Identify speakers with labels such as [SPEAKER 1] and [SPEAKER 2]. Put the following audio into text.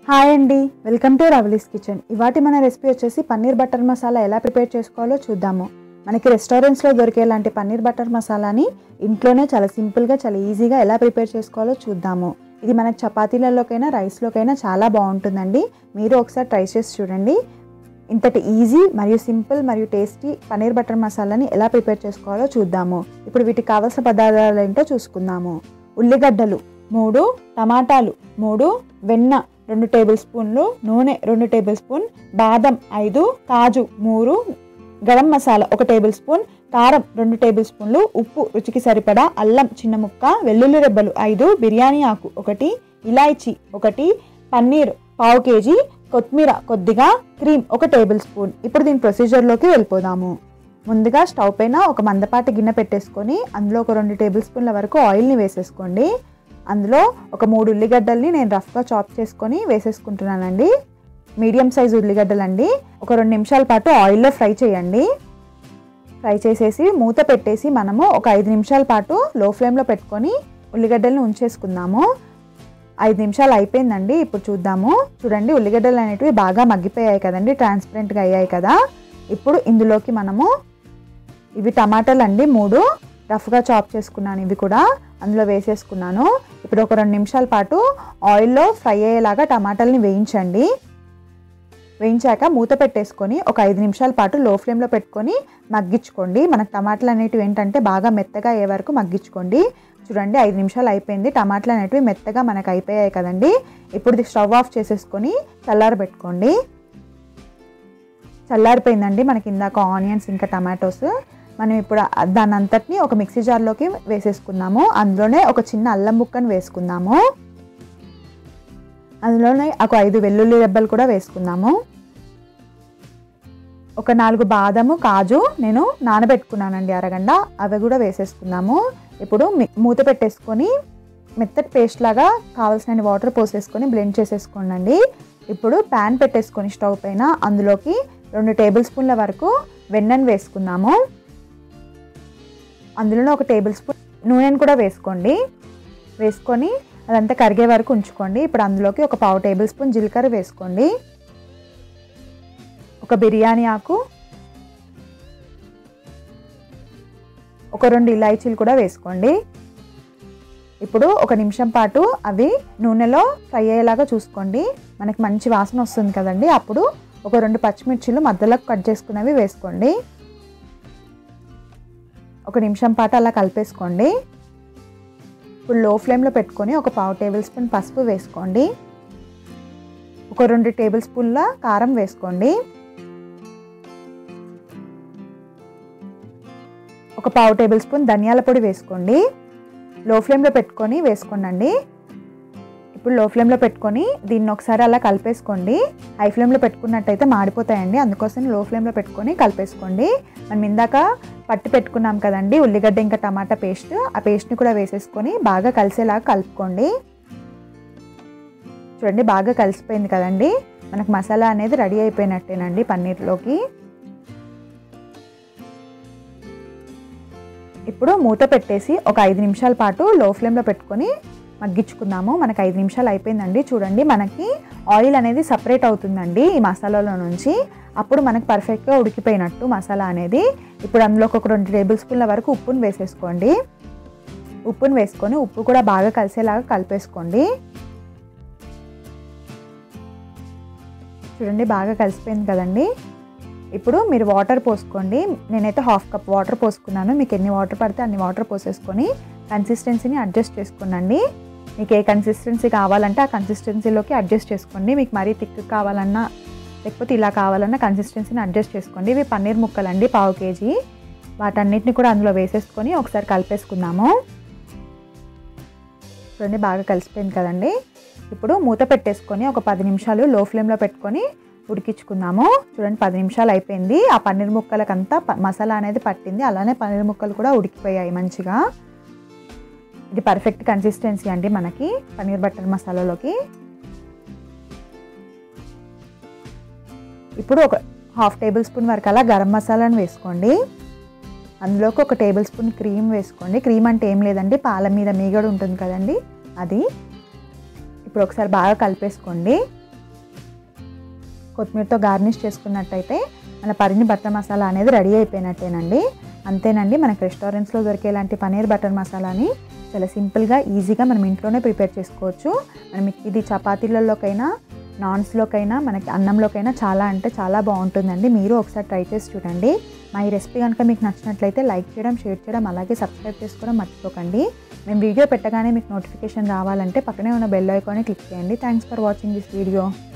[SPEAKER 1] Hi అండి, welcome to రవలీస్ kitchen. ఇవాటి మన రెసిపీ వచ్చేసి పన్నీర్ బటర్ మసాలా ఎలా ప్రిపేర్ చేసుకోవాలో చూద్దాము. మనకి రెస్టారెంట్స్లో దొరికేలాంటి పన్నీర్ బటర్ మసాలాని ఇంట్లోనే చాలా సింపుల్గా చాలా ఈజీగా ఎలా ప్రిపేర్ చేసుకోవాలో చూద్దాము. ఇది మనకి చపాతీలలోకైనా రైస్లోకైనా చాలా బాగుంటుందండి. మీరు ఒకసారి ట్రై చేసి చూడండి. ఇంతటి ఈజీ మరియు సింపుల్ మరియు టేస్టీ పన్నీర్ బటర్ మసాలాని ఎలా ప్రిపేర్ చేసుకోవాలో చూద్దాము. ఇప్పుడు వీటికి కావాల్సిన పదార్థాలు ఏంటో చూసుకుందాము. ఉల్లిగడ్డలు 3, టమాటాలు 3, వెన్న 2 టేబుల్ స్పూన్లు, నూనె 2 టేబుల్ స్పూన్, బాదం 5, కాజు 3, గరం మసాలా 1 టేబుల్ స్పూన్, కారం 2 టేబుల్ స్పూన్లు, ఉప్పు రుచికి సరిపడా, అల్లం చిన్న ముక్క, వెల్లుల్లి రెబ్బలు 5, బిర్యానీ ఆకు 1, ఇలాచీ 1, పన్నీర్ 1/2 కేజీ, కొత్తిమీర కొద్దిగా, క్రీమ్ 1 టేబుల్ స్పూన్. ఇప్పుడు దీని ప్రొసీజర్లోకి వెళ్ళిపోదాము. ముందుగా స్టవ్ పైన ఒక మందపాటి గిన్నె పెట్టేసుకొని అందులో ఒక 2 టేబుల్ స్పూన్ల వరకు ఆయిల్ని వేసేసుకోండి. అందులో ఒక 3 ఉల్లిగడ్డల్ని నేను రఫ్గా చాప్ చేసుకొని వేసేసుకుంటున్నానండి. Medium size ఉల్లిగడ్డలండి. ఒక 2 నిమిషాల పాటు ఆయిల్లో ఫ్రై చేయండి. ఫ్రై చేసేసి మూత పెట్టేసి మనము ఒక 5 నిమిషాల పాటు లో ఫ్లేమ్లో పెట్టుకొని ఉల్లిగడ్డల్ని ఉంచేసుకుందాము. 5 నిమిషాలు అయిపోయిందండి. ఇప్పుడు చూద్దాము. చూడండి, ఉల్లిగడ్డలు అనేటివి బాగా మగ్గిపోయాయి కదండి, ట్రాన్స్పరెంట్గా అయ్యాయి కదా. ఇప్పుడు ఇందులోకి మనము ఇవి టమాటాలు అండి 3 రఫ్గా చాప్ చేసుకున్నాను. ఇవి కూడా అందులో వేసేసుకున్నాను. ఇప్పుడు ఒక 2 నిమిషాల పాటు ఆయిల్లో ఫ్రై అయ్యేలాగా టమాటాలని వేయించండి. వేయించాక మూత పెట్టేసుకొని ఒక 5 నిమిషాల పాటు లో ఫ్లేమ్లో పెట్టుకొని మగ్గించుకోండి. మనకు టమాటాలు అనేటివి ఏంటంటే బాగా మెత్తగా అయ్యే వరకు మగ్గించుకోండి. చూడండి, 5 నిమిషాలు అయిపోయింది. టమాటాలు అనేటివి మెత్తగా మనకు అయిపోయాయి కదండి. ఇప్పుడు స్టవ్ ఆఫ్ చేసేసుకొని చల్లారబెట్టుకోండి. చల్లారిపోయిందండి మనకి ఇందాక ఆనియన్స్ ఇంకా టమాటోస్. మనం ఇప్పుడు దాని అంతటిని ఒక మిక్సీ జార్లోకి వేసేసుకుందాము. అందులోనే ఒక చిన్న అల్లం ముక్కను వేసుకుందాము. అందులోనే ఒక 5 వెల్లుల్లి రెబ్బలు కూడా వేసుకుందాము. ఒక 4 బాదము, కాజు నేను నానబెట్టుకున్నానండి అరగంట, అవి కూడా వేసేసుకుందాము. ఇప్పుడు మూత పెట్టేసుకొని మెత్తటి పేస్ట్ లాగా కావాల్సిన వాటర్ పోసేసుకొని బ్లెండ్ చేసేసుకోండి. ఇప్పుడు ప్యాన్ పెట్టేసుకొని స్టవ్ పైన అందులోకి 2 టేబుల్ స్పూన్ల వరకు వెన్నను వేసుకుందాము. అందులోనే 1 టేబుల్ స్పూన్ నూనెను కూడా వేసుకోండి. వేసుకొని అదంతా కరిగే వరకు ఉంచుకోండి. ఇప్పుడు అందులోకి ఒక 1/2 టేబుల్ స్పూన్ జీలకర్ర వేసుకోండి. ఒక బిర్యానీ ఆకు, ఒక 2 ఇలాచీలు కూడా వేసుకోండి. ఇప్పుడు 1 నిమిషం పాటు అవి నూనెలో ఫ్రై అయ్యేలాగా చూసుకోండి. మనకి మంచి వాసన వస్తుంది కదండి. అప్పుడు ఒక 2 పచ్చిమిర్చిలు మధ్యలో కట్ చేసుకున్నవి వేసుకోండి. 1 నిమిషం పాటు అలా కలిపేసుకోండి. ఇప్పుడు లో ఫ్లేమ్లో పెట్టుకొని ఒక 1/2 టేబుల్ స్పూన్ పసుపు వేసుకోండి. ఒక 2 టేబుల్ స్పూన్ల కారం వేసుకోండి. ఒక 1/2 టేబుల్ స్పూన్ ధనియాల పొడి వేసుకోండి. లో ఫ్లేమ్లో పెట్టుకొని వేసుకోండి. ఇప్పుడు లో ఫ్లేమ్లో పెట్టుకొని దీన్ని ఒకసారి అలా కలిపేసుకోండి. హై ఫ్లేమ్లో పెట్టుకున్నట్టయితే మాడిపోతాయండి, అందుకోసం లో ఫ్లేమ్లో పెట్టుకొని కలిపేసుకోండి. మనం ఇందాక పట్టి పెట్టుకున్నాం కదండి ఉల్లిగడ్డ ఇంకా టమాటా పేస్ట్, ఆ పేస్ట్ని కూడా వేసేసుకొని బాగా కలిసేలాగా కలుపుకోండి. చూడండి, బాగా కలిసిపోయింది కదండి. మనకు మసాలా అనేది రెడీ అయిపోయినట్టేనండి పన్నీర్లోకి. ఇప్పుడు మూత పెట్టేసి ఒక 5 నిమిషాల పాటు లో ఫ్లేమ్లో పెట్టుకొని మగ్గించుకుందాము. మనకు 5 నిమిషాలు అయిపోయిందండి. చూడండి, మనకి ఆయిల్ అనేది సపరేట్ అవుతుందండి ఈ మసాలాలో నుంచి. అప్పుడు మనకు పర్ఫెక్ట్గా ఉడికిపోయినట్టు మసాలా అనేది. ఇప్పుడు అందులోకి ఒక 2 టేబుల్ స్పూన్ల వరకు ఉప్పును వేసేసుకోండి. ఉప్పును వేసుకొని ఉప్పు కూడా బాగా కలిసేలాగా కలిపేసుకోండి. చూడండి, బాగా కలిసిపోయింది కదండి. ఇప్పుడు మీరు వాటర్ పోసుకోండి. నేనైతే 1/2 కప్ వాటర్ పోసుకున్నాను. మీకు ఎన్ని వాటర్ పడితే అన్ని వాటర్ పోసేసుకొని కన్సిస్టెన్సీని అడ్జస్ట్ చేసుకోండి. మీకు ఏ కన్సిస్టెన్సీ కావాలంటే ఆ కన్సిస్టెన్సీలోకి అడ్జస్ట్ చేసుకోండి. మీకు మరీ థిక్ కావాలన్నా లేకపోతే ఇలా కావాలన్నా కన్సిస్టెన్సీని అడ్జస్ట్ చేసుకోండి. ఇవి పన్నీర్ ముక్కలండి 1/2 కేజీ. వాటన్నిటిని కూడా అందులో వేసేసుకొని ఒకసారి కలిపేసుకుందాము. చూడండి, బాగా కలిసిపోయింది కదండి. ఇప్పుడు మూత పెట్టేసుకొని ఒక 10 నిమిషాలు లో ఫ్లేమ్లో పెట్టుకొని ఉడికించుకుందాము. చూడండి, 10 నిమిషాలు అయిపోయింది. ఆ పన్నీర్ ముక్కలకంతా మసాలా అనేది పట్టింది. అలానే పన్నీర్ ముక్కలు కూడా ఉడికిపోయాయి మంచిగా. ఇది పర్ఫెక్ట్ కన్సిస్టెన్సీ అండి మనకి పన్నీర్ బటర్ మసాలాలోకి. ఇప్పుడు ఒక 1/2 టేబుల్ స్పూన్ వరకు అలా గరం మసాలాను వేసుకోండి. అందులోకి 1 టేబుల్ స్పూన్ క్రీమ్ వేసుకోండి. క్రీమ్ అంటే ఏం లేదండి, పాల మీద మీగడ ఉంటుంది కదండి, అది. ఇప్పుడు ఒకసారి బాగా కలిపేసుకోండి. కొత్తిమీరతో గార్నిష్ చేసుకున్నట్టయితే మన పన్నీర్ బటర్ మసాలా అనేది రెడీ అయిపోయినట్టేనండి. అంతేనండి, మనకి రెస్టారెంట్స్లో దొరికేలాంటి పన్నీర్ బటర్ మసాలాని చాలా సింపుల్గా ఈజీగా మనం ఇంట్లోనే ప్రిపేర్ చేసుకోవచ్చు. మనం ఇది చపాతీలలోకైనా నాన్స్లోకైనా మనకి అన్నంలోకైనా చాలా అంటే చాలా బాగుంటుందండి. మీరు ఒకసారి ట్రై చేసి చూడండి. మా ఈ రెసిపీ కనుక మీకు నచ్చినట్లయితే లైక్ చేయడం, షేర్ చేయడం, అలాగే సబ్స్క్రైబ్ చేసుకోవడం మర్చిపోకండి. మేము వీడియో పెట్టగానే మీకు నోటిఫికేషన్ రావాలంటే పక్కనే ఉన్న బెల్ ఐకాన్ని క్లిక్ చేయండి. Thanks for watching this video.